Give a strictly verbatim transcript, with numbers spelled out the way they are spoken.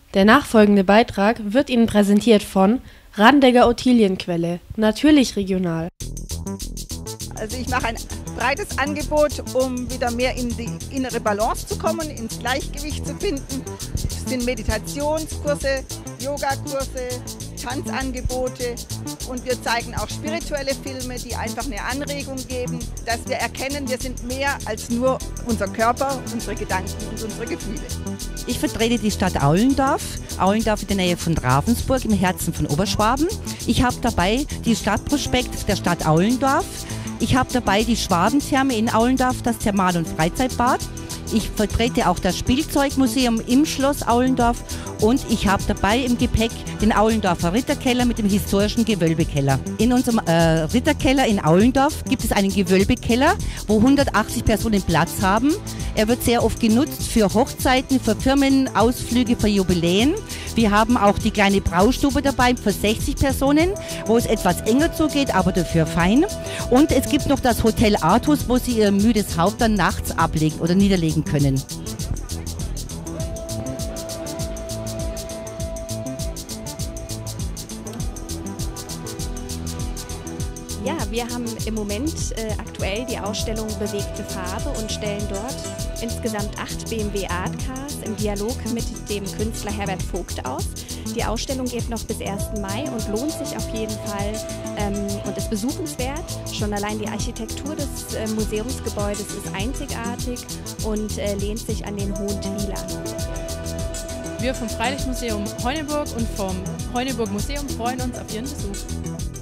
Der nachfolgende Beitrag wird Ihnen präsentiert von Randegger Ottilienquelle, natürlich regional. Also ich mache ein breites Angebot, um wieder mehr in die innere Balance zu kommen, ins Gleichgewicht zu finden. Es sind Meditationskurse, Yogakurse, Tanzangebote und wir zeigen auch spirituelle Filme, die einfach eine Anregung geben, dass wir erkennen, wir sind mehr als nur unser Körper, unsere Gedanken und unsere Gefühle. Ich vertrete die Stadt Aulendorf, Aulendorf in der Nähe von Ravensburg im Herzen von Oberschwaben. Ich habe dabei die Stadtprospekt der Stadt Aulendorf. Ich habe dabei die Schwabentherme in Aulendorf, das Thermal- und Freizeitbad. Ich vertrete auch das Spielzeugmuseum im Schloss Aulendorf und ich habe dabei im Gepäck den Aulendorfer Ritterkeller mit dem historischen Gewölbekeller. In unserem äh, Ritterkeller in Aulendorf gibt es einen Gewölbekeller, wo hundertachtzig Personen Platz haben. Er wird sehr oft genutzt für Hochzeiten, für Firmenausflüge, für Jubiläen. Wir haben auch die kleine Braustube dabei für sechzig Personen, wo es etwas enger zugeht, aber dafür fein. Und es gibt noch das Hotel Artus, wo Sie Ihr müdes Haupt dann nachts ablegen oder niederlegen können. Ja, wir haben im Moment äh, aktuell die Ausstellung Bewegte Farbe und stellen dort insgesamt acht B M W Art Cars im Dialog mit dem Künstler Herbert Vogt aus. Die Ausstellung geht noch bis ersten Mai und lohnt sich auf jeden Fall ähm, und ist besuchenswert. Schon allein die Architektur des äh, Museumsgebäudes ist einzigartig und äh, lehnt sich an den Hohen Twil an. Wir vom Freilichtmuseum Heuneburg und vom Heuneburg Museum freuen uns auf Ihren Besuch.